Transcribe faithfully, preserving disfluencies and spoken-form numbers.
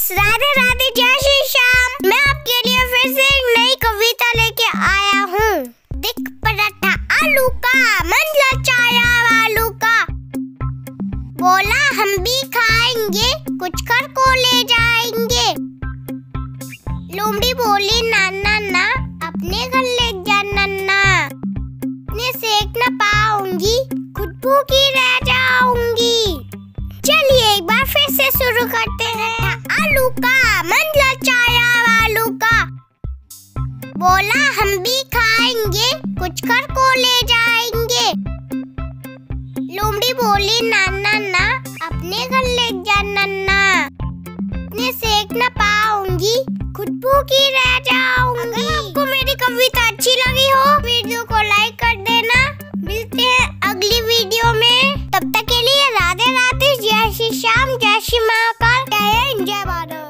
राधे राधे, जय श्री श्याम। मैं आपके लिए फिर से एक नई कविता लेके आया हूँ। दिख पराठा आलू का, मन लचाया आलू का, बोला हम भी खाएंगे, कुछ कर को ले जाएंगे। लोमड़ी बोली नाना ना, अपने घर ले जा नन्ना, अपने सेक न पाऊंगी, खुद भूखी रह जाऊंगी। चलिए एक बार फिर से शुरू करते हैं। आलू का, मन लचाया आलू का, बोला हम भी खाएंगे, कुछ कर को ले जाएंगे। लोमड़ी बोली नाना ना, अपने घर ले जा नन्ना, अपने सेक न पाऊंगी, खुद भूखी रह जाऊंगी। अगर आपको मेरी कविता अच्छी लगी हो, वीडियो को लाइक कर देना। मिलते हैं अगली वीडियो में, तब तक के लिए राधे राधे, जय श्री श्याम, जय श्री महाकाल, जय हिंद, जय भारत।